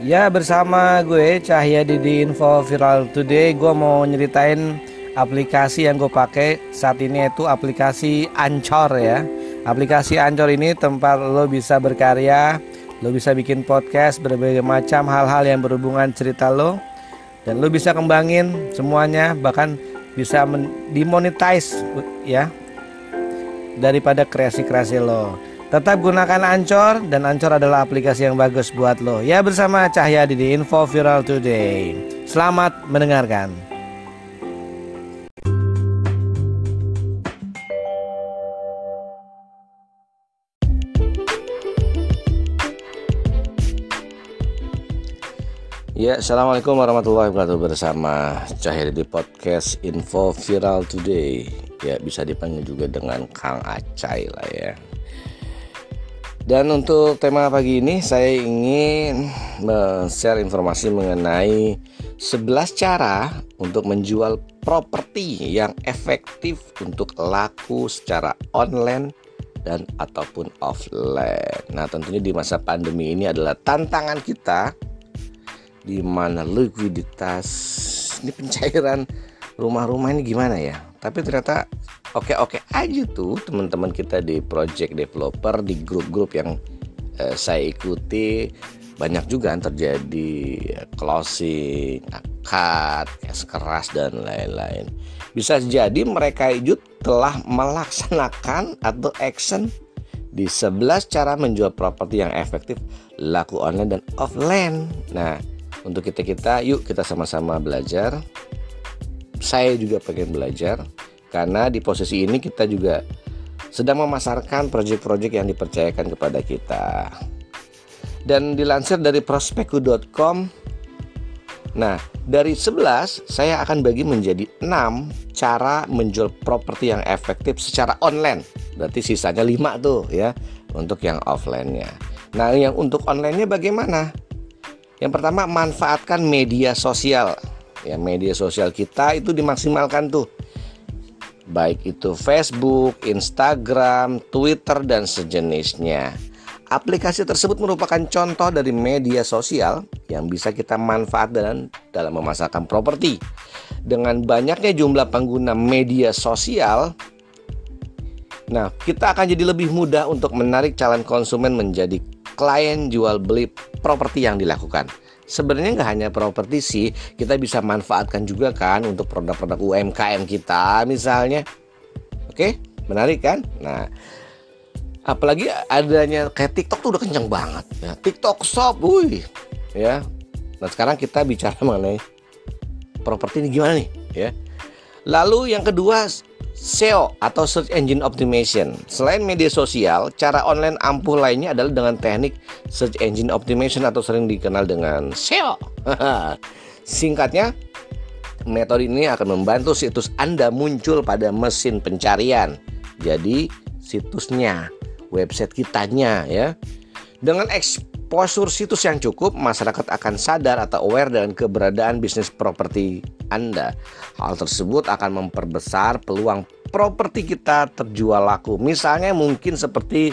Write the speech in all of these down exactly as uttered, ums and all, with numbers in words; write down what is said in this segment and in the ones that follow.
Ya, bersama gue Cahyadi di Info Viral Today. Gue mau nyeritain aplikasi yang gue pakai saat ini, yaitu aplikasi Anchor ya. Aplikasi Anchor ini tempat lo bisa berkarya, lo bisa bikin podcast, berbagai macam hal-hal yang berhubungan cerita lo, dan lo bisa kembangin semuanya, bahkan bisa dimonetize ya daripada kreasi-kreasi lo. Tetap gunakan Anchor, dan Anchor adalah aplikasi yang bagus buat lo. Ya, bersama Cahyadi di Info Viral Today. Selamat mendengarkan. Ya, assalamualaikum warahmatullahi wabarakatuh. Bersama Cahyadi di podcast Info Viral Today. Ya, bisa dipanggil juga dengan Kang Acai lah ya. Dan untuk tema pagi ini saya ingin men-share informasi mengenai sebelas cara untuk menjual properti yang efektif untuk laku secara online dan ataupun offline. Nah, tentunya di masa pandemi ini adalah tantangan kita, di mana likuiditas ini, pencairan rumah-rumah ini gimana ya. Tapi ternyata oke-oke aja tuh teman-teman kita di project developer, di grup-grup yang eh, saya ikuti. Banyak juga yang terjadi closing, akad, cash keras dan lain-lain. Bisa jadi mereka itu telah melaksanakan atau action di sebelas cara menjual properti yang efektif laku online dan offline. Nah, untuk kita-kita, yuk kita sama-sama belajar. Saya juga pengen belajar, karena di posisi ini kita juga sedang memasarkan proyek-proyek yang dipercayakan kepada kita. Dan dilansir dari prospeku dot com, nah dari sebelas saya akan bagi menjadi enam cara menjual properti yang efektif secara online. Berarti sisanya lima tuh ya untuk yang offline-nya. Nah, yang untuk online-nya bagaimana? Yang pertama, manfaatkan media sosial. Ya, media sosial kita itu dimaksimalkan tuh, baik itu Facebook, Instagram, Twitter, dan sejenisnya. Aplikasi tersebut merupakan contoh dari media sosial yang bisa kita manfaatkan dalam memasarkan properti. Dengan banyaknya jumlah pengguna media sosial, nah kita akan jadi lebih mudah untuk menarik calon konsumen menjadi klien jual beli properti yang dilakukan. Sebenarnya nggak hanya properti sih, kita bisa manfaatkan juga kan untuk produk-produk U M K M kita misalnya. Oke, menarik kan? Nah, apalagi adanya kayak TikTok tuh udah kenceng banget ya. TikTok Shop, wuih, ya. Nah, sekarang kita bicara mengenai properti ini gimana nih ya. Lalu yang kedua, S E O atau Search Engine Optimization. Selain media sosial, cara online ampuh lainnya adalah dengan teknik Search Engine Optimization atau sering dikenal dengan S E O. Singkatnya, metode ini akan membantu situs Anda muncul pada mesin pencarian. Jadi situsnya, website kitanya ya. Dengan exposure situs yang cukup, masyarakat akan sadar atau aware dengan keberadaan bisnis properti Anda. Hal tersebut akan memperbesar peluang properti kita terjual laku. Misalnya mungkin seperti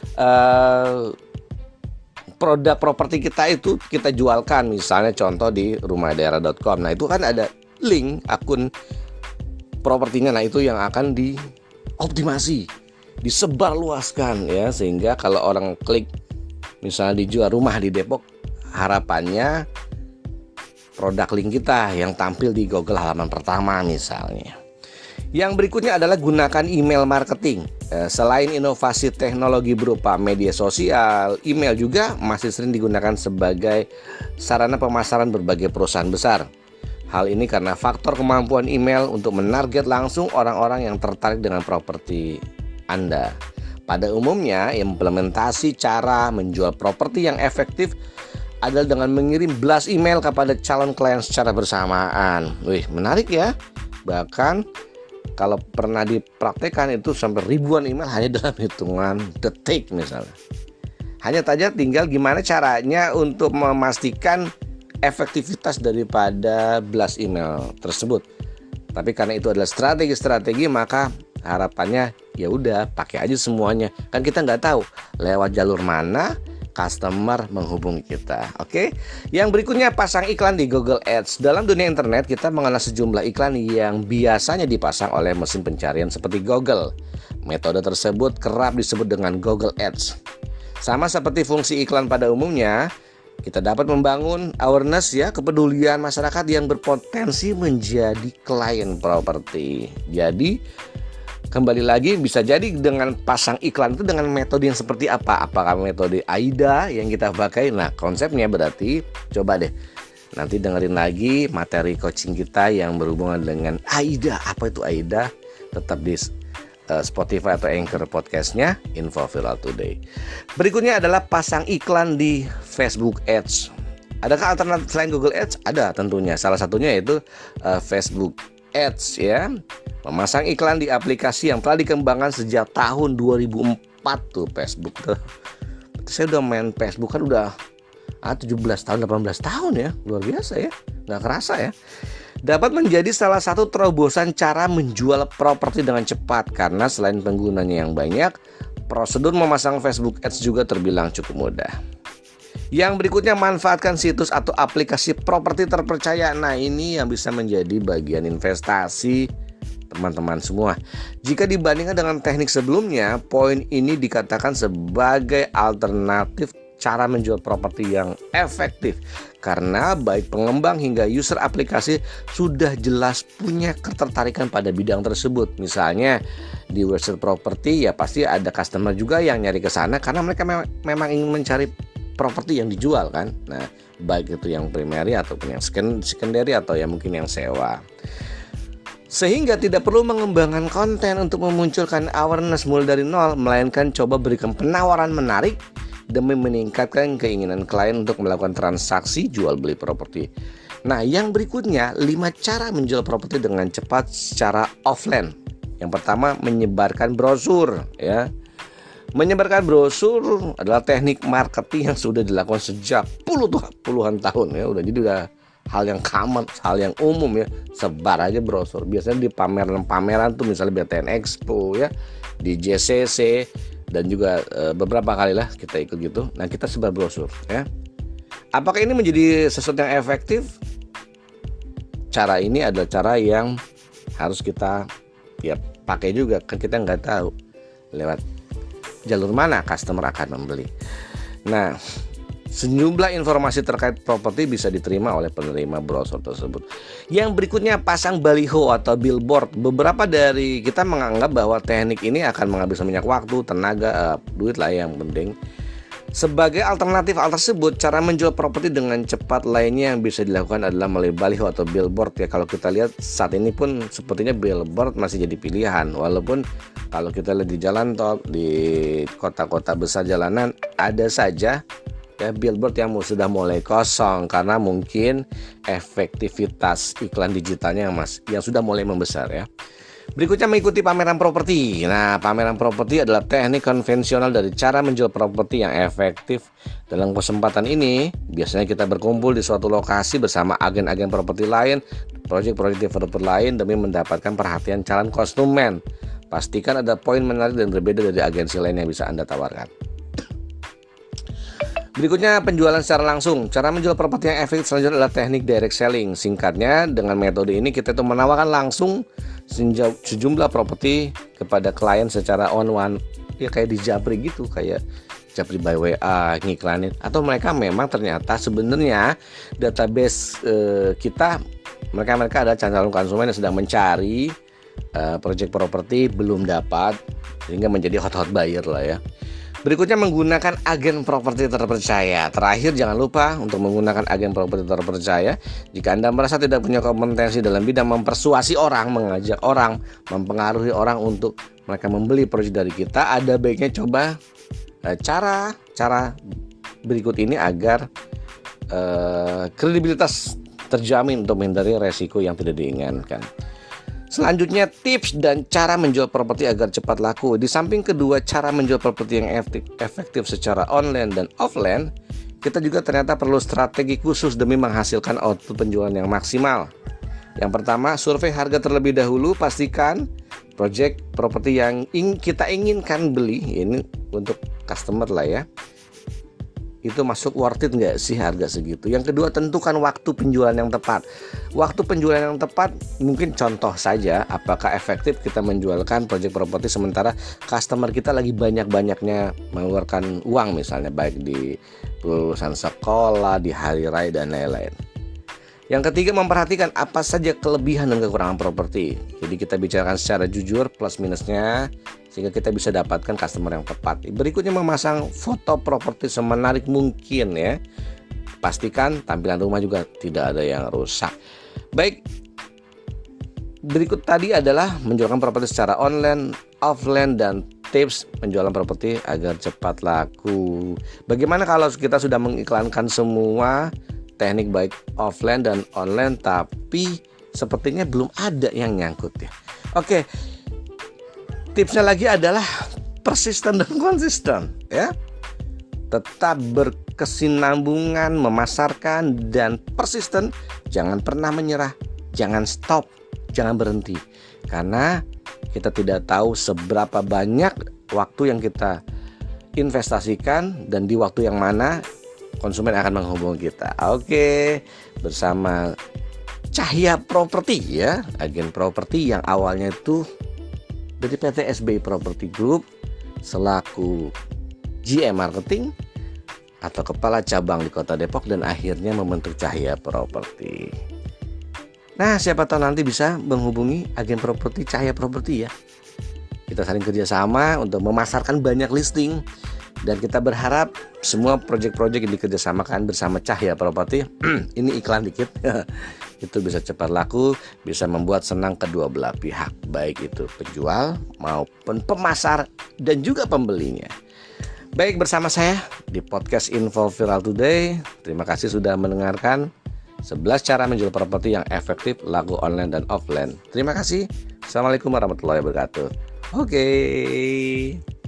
uh, produk properti kita itu kita jualkan, misalnya contoh di rumahdaerah dot com. Nah, itu kan ada link akun propertinya. Nah, itu yang akan dioptimasi, disebarluaskan ya, sehingga kalau orang klik misalnya dijual rumah di Depok, harapannya produk link kita yang tampil di Google halaman pertama misalnya. Yang berikutnya adalah gunakan email marketing. Selain inovasi teknologi berupa media sosial, email juga masih sering digunakan sebagai sarana pemasaran berbagai perusahaan besar. Hal ini karena faktor kemampuan email untuk menarget langsung orang-orang yang tertarik dengan properti Anda. Pada umumnya, implementasi cara menjual properti yang efektif adalah dengan mengirim blast email kepada calon klien secara bersamaan. Wih, menarik ya. Bahkan kalau pernah dipraktekkan itu sampai ribuan email hanya dalam hitungan detik misalnya. Hanya saja tinggal gimana caranya untuk memastikan efektivitas daripada blast email tersebut. Tapi karena itu adalah strategi-strategi, maka harapannya ya udah pakai aja semuanya. Kan kita nggak tahu lewat jalur mana customer menghubungi kita. Oke. Yang berikutnya, pasang iklan di Google Ads. Dalam dunia internet kita mengenal sejumlah iklan yang biasanya dipasang oleh mesin pencarian seperti Google. Metode tersebut kerap disebut dengan Google Ads. Sama seperti fungsi iklan pada umumnya, kita dapat membangun awareness ya, kepedulian masyarakat yang berpotensi menjadi klien properti. Jadi kembali lagi, bisa jadi dengan pasang iklan itu dengan metode yang seperti apa? Apakah metode AIDA yang kita pakai? Nah, konsepnya berarti coba deh nanti dengerin lagi materi coaching kita yang berhubungan dengan AIDA. Apa itu AIDA? Tetap di Spotify atau Anchor podcastnya Info Viral Today. Berikutnya adalah pasang iklan di Facebook Ads. Adakah alternatif selain Google Ads? Ada tentunya. Salah satunya yaitu uh, Facebook Ads ya. Memasang iklan di aplikasi yang telah dikembangkan sejak tahun dua ribu empat tuh Facebook tuh. Saya udah main Facebook kan udah ah, tujuh belas tahun, delapan belas tahun ya. Luar biasa ya. Nggak kerasa ya. Dapat menjadi salah satu terobosan cara menjual properti dengan cepat karena selain penggunanya yang banyak, prosedur memasang Facebook Ads juga terbilang cukup mudah. Yang berikutnya, manfaatkan situs atau aplikasi properti terpercaya. Nah, ini yang bisa menjadi bagian investasi teman-teman semua. Jika dibandingkan dengan teknik sebelumnya, poin ini dikatakan sebagai alternatif cara menjual properti yang efektif karena baik pengembang hingga user aplikasi sudah jelas punya ketertarikan pada bidang tersebut. Misalnya di website properti ya pasti ada customer juga yang nyari ke sana karena mereka me- memang ingin mencari properti yang dijual kan. Nah, baik itu yang primary ataupun yang secondary atau yang mungkin yang sewa. Sehingga tidak perlu mengembangkan konten untuk memunculkan awareness mulai dari nol, melainkan coba berikan penawaran menarik demi meningkatkan keinginan klien untuk melakukan transaksi jual beli properti. Nah, yang berikutnya, lima cara menjual properti dengan cepat secara offline. Yang pertama, menyebarkan brosur ya. Menyebarkan brosur adalah teknik marketing yang sudah dilakukan sejak puluh, puluhan tahun ya. Udah jadi udah hal yang common, hal yang umum ya. Sebar aja brosur. Biasanya di pameran-pameran tuh misalnya B T N Expo ya, di J C C dan juga e, beberapa kali lah kita ikut gitu. Nah, kita sebar brosur ya. Apakah ini menjadi sesuatu yang efektif? Cara ini adalah cara yang harus kita ya pakai juga, kan kita nggak tahu lewat jalur mana customer akan membeli. Nah, sejumlah informasi terkait properti bisa diterima oleh penerima brosur tersebut. Yang berikutnya, pasang baliho atau billboard. Beberapa dari kita menganggap bahwa teknik ini akan menghabiskan banyak waktu, tenaga, uh, duit lah yang penting. Sebagai alternatif hal tersebut, cara menjual properti dengan cepat lainnya yang bisa dilakukan adalah melalui baliho atau billboard ya. Kalau kita lihat saat ini pun sepertinya billboard masih jadi pilihan. Walaupun kalau kita lihat di jalan tol, di kota-kota besar jalanan ada saja ya billboard yang sudah mulai kosong karena mungkin efektivitas iklan digitalnya yang mas yang sudah mulai membesar ya. Berikutnya, mengikuti pameran properti. Nah, pameran properti adalah teknik konvensional dari cara menjual properti yang efektif. Dalam kesempatan ini, biasanya kita berkumpul di suatu lokasi bersama agen-agen properti lain, proyek-proyek developer lain demi mendapatkan perhatian calon konsumen. Pastikan ada poin menarik dan berbeda dari agensi lain yang bisa Anda tawarkan. Berikutnya, penjualan secara langsung. Cara menjual properti yang efektif selanjutnya adalah teknik direct selling. Singkatnya, dengan metode ini kita itu menawarkan langsung sejumlah properti kepada klien secara on-one, ya kayak di Japri gitu, kayak Japri by W A, ngiklanin. Atau mereka memang ternyata sebenarnya database eh, kita, mereka-mereka ada calon konsumen yang sedang mencari eh, proyek properti belum dapat, sehingga menjadi hot-hot buyer lah ya. Berikutnya, menggunakan agen properti terpercaya. Terakhir, jangan lupa untuk menggunakan agen properti terpercaya. Jika Anda merasa tidak punya kompetensi dalam bidang mempersuasi orang, mengajak orang, mempengaruhi orang untuk mereka membeli proyek dari kita, ada baiknya coba eh, cara cara berikut ini agar eh, kredibilitas terjamin untuk menghindari resiko yang tidak diinginkan. Selanjutnya, tips dan cara menjual properti agar cepat laku. Di samping kedua cara menjual properti yang efektif secara online dan offline, kita juga ternyata perlu strategi khusus demi menghasilkan output penjualan yang maksimal. Yang pertama, survei harga terlebih dahulu. Pastikan proyek properti yang ing- kita inginkan beli, ini untuk customer lah ya, itu masuk worth it nggak sih harga segitu. Yang kedua, tentukan waktu penjualan yang tepat. Waktu penjualan yang tepat mungkin contoh saja, apakah efektif kita menjualkan proyek properti sementara customer kita lagi banyak-banyaknya mengeluarkan uang, misalnya baik di lulusan sekolah, di hari raya dan lain-lain. Yang ketiga, memperhatikan apa saja kelebihan dan kekurangan properti. Jadi kita bicarakan secara jujur plus minusnya sehingga kita bisa dapatkan customer yang tepat. Berikutnya, memasang foto properti semenarik mungkin ya. Pastikan tampilan rumah juga tidak ada yang rusak. Baik, berikut tadi adalah menjualkan properti secara online, offline, dan tips penjualan properti agar cepat laku. Bagaimana kalau kita sudah mengiklankan semua teknik baik offline dan online, tapi sepertinya belum ada yang nyangkut ya. Oke, tipsnya lagi adalah persisten dan konsisten ya. Tetap berkesinambungan memasarkan dan persisten. Jangan pernah menyerah, jangan stop, jangan berhenti. Karena kita tidak tahu seberapa banyak waktu yang kita investasikan dan di waktu yang mana konsumen akan menghubungi kita. Oke, bersama Cahya Property ya, agen properti yang awalnya itu dari P T S B I Property Group selaku G M Marketing atau kepala cabang di Kota Depok dan akhirnya membentuk Cahya Property. Nah, siapa tahu nanti bisa menghubungi agen properti Cahya Property ya. Kita saling kerjasama untuk memasarkan banyak listing. Dan kita berharap semua proyek-proyek yang dikerjasamakan bersama Cahya Property ini iklan dikit itu bisa cepat laku, bisa membuat senang kedua belah pihak, baik itu penjual maupun pemasar dan juga pembelinya. Baik, bersama saya di podcast Info Viral Today. Terima kasih sudah mendengarkan sebelas cara menjual properti yang efektif, laku online dan offline. Terima kasih. Assalamualaikum warahmatullahi wabarakatuh. Oke.